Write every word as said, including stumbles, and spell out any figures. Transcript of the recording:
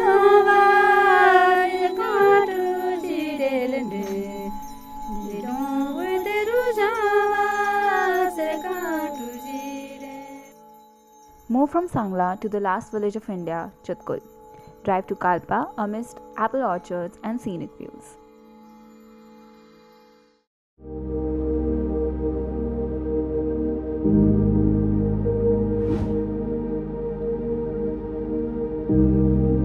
Move from Sangla to the last village of India, Chutkul. Drive to Kalpa amidst apple orchards and scenic views. Thank you.